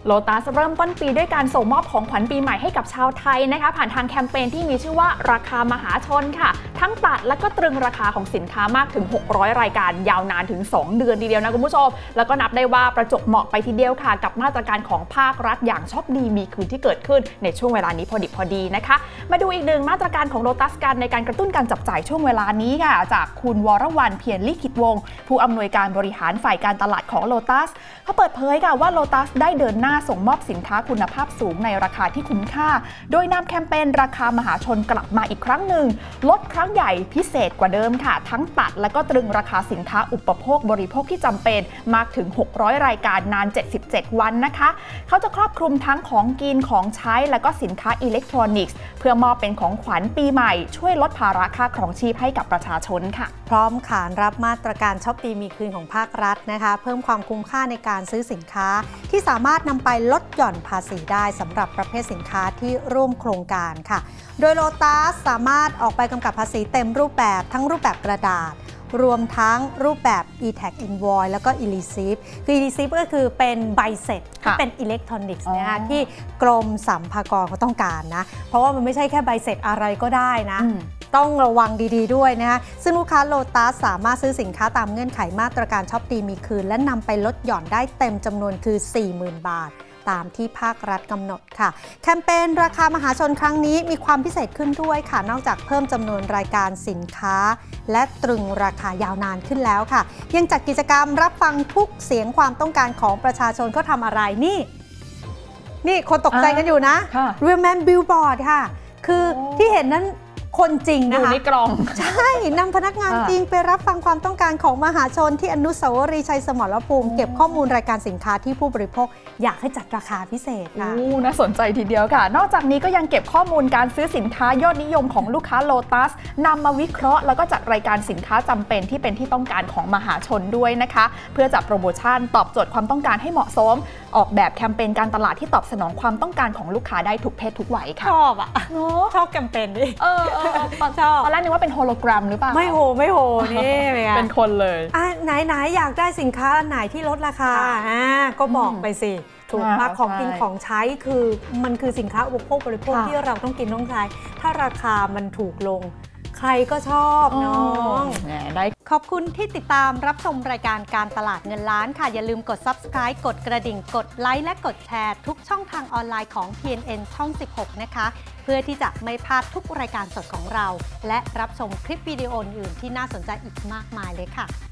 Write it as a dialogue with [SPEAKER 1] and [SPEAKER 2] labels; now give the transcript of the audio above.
[SPEAKER 1] โลตัสเริ่มต้นปีด้วยการส่งมอบของขวัญปีใหม่ให้กับชาวไทยนะคะผ่านทางแคมเปญที่มีชื่อว่าราคามหาชนค่ะทั้งตัดและก็ตรึงราคาของสินค้ามากถึง600รายการยาวนานถึง2เดือนทีเดียวนะคุณผู้ชมแล้วก็นับได้ว่าประจวบเหมาะไปทีเดียวค่ะกับมาตรการของภาครัฐอย่างช็อปดีมีคืนที่เกิดขึ้นในช่วงเวลานี้พอดิบพอดีนะคะมาดูอีกหนึ่งมาตรการของโลตัสกันในการกระตุ้นการจับจ่ายช่วงเวลานี้ค่ะจากคุณวรวรรณเพียรลิขิตวงศ์ผู้อำนวยการบริหารฝ่ายการตลาดของโลตัสเขาเปิดเผยค่ะว่าโลตัสได้เดินหน้าส่งมอบสินค้าคุณภาพสูงในราคาที่คุ้มค่าโดยนำแคมเปญราคามหาชนกลับมาอีกครั้งหนึ่งลดครั้งใหญ่พิเศษกว่าเดิมค่ะทั้งตัดและก็ตรึงราคาสินค้าอุปโภคบริโภคที่จำเป็นมากถึง600รายการนาน77วันนะคะเขาจะครอบคลุมทั้งของกินของใช้และก็สินค้าอิเล็กทรอนิกส์เพื่อมอบเป็นของขวัญปีใหม่ช่วยลดภาระค่าครองชีพให้กับประชาชนค่ะ
[SPEAKER 2] พร้อมขานรับมาตรการช็อปดีมีคืนของภาครัฐนะคะเพิ่มความคุ้มค่าในการซื้อสินค้าที่สามารถนำไปลดหย่อนภาษีได้สำหรับประเภทสินค้าที่ร่วมโครงการค่ะโดยโลตัสสามารถออกไปกำกับภาษีเต็มรูปแบบทั้งรูปแบบกระดาษรวมทั้งรูปแบบ e-tag invoice แล้วก็ e-receipt คือ e-receipt ก็คือเป็นใบเสร็จที่เป็นอิเล็กทรอนิกส์นะคะที่กรมสรรพากรเขาต้องการนะเพราะว่ามันไม่ใช่แค่ใบเสร็จอะไรก็ได้นะต้องระวังดีๆด้วยนะคะซึ่งลูกค้าโลตัสสามารถซื้อสินค้าตามเงื่อนไขมาตรการช็อปดีมีคืนและนำไปลดหย่อนได้เต็มจำนวนคือ 40,000 บาทตามที่ภาครัฐกำหนดค่ะแคมเปญราคามหาชนครั้งนี้มีความพิเศษขึ้นด้วยค่ะนอกจากเพิ่มจำนวนรายการสินค้าและตรึงราคายาวนานขึ้นแล้วค่ะยังจัดกิจกรรมรับฟังทุกเสียงความต้องการของประชาชนก็ทำอะไรนี่คนตกใจกันอยู่นะ Real Man Billboard ค่ะคือที่เห็นนั้นคนจริงนะคะ
[SPEAKER 1] อยู่ในกล่อง
[SPEAKER 2] ใช่นำพนักงานจริงไปรับฟังความต้องการของมหาชนที่อนุสาวรีย์ชัยสมรภูมิเก็บข้อมูลรายการสินค้าที่ผู้บริโภคอยากให้จัดราคาพิเศษค่ะ
[SPEAKER 1] น่าสนใจทีเดียวค่ะนอกจากนี้ก็ยังเก็บข้อมูลการซื้อสินค้ายอดนิยมของลูกค้าโลตัสนำมาวิเคราะห์แล้วก็จัดรายการสินค้าจำเป็นที่เป็นที่ต้องการของมหาชนด้วยนะคะเพื่อจัดโปรโมชั่นตอบโจทย์ความต้องการให้เหมาะสมออกแบบแคมเปญการตลาดที่ตอบสนองความต้องการของลูกค้าได้ทุกเพศทุกวัยค่ะ
[SPEAKER 2] ชอบอ่ะชอบแคมเปญดิ
[SPEAKER 1] ชอบตอนแรกนึกว่าเป็นโฮโลแกรมหรือเปล่า
[SPEAKER 2] ไม่โหนี่
[SPEAKER 1] เป็นคนเลย
[SPEAKER 2] ไหนอยากได้สินค้าไหนที่ลดราคาก็บอกไปสิถูกมากของกินของใช้คือมันคือสินค้าอุปโภคบริโภคที่เราต้องกินต้องใช้ถ้าราคามันถูกลงใครก็ชอบน้องขอบคุณที่ติดตามรับชมรายการการตลาดเงินล้านค่ะอย่าลืมกด Subscribe กดกระดิ่งกดไลค์และกดแชร์ทุกช่องทางออนไลน์ของ TNN ช่อง 16 นะคะเพื่อที่จะไม่พลาดทุกรายการสดของเราและรับชมคลิปวิดีโออื่นที่น่าสนใจอีกมากมายเลยค่ะ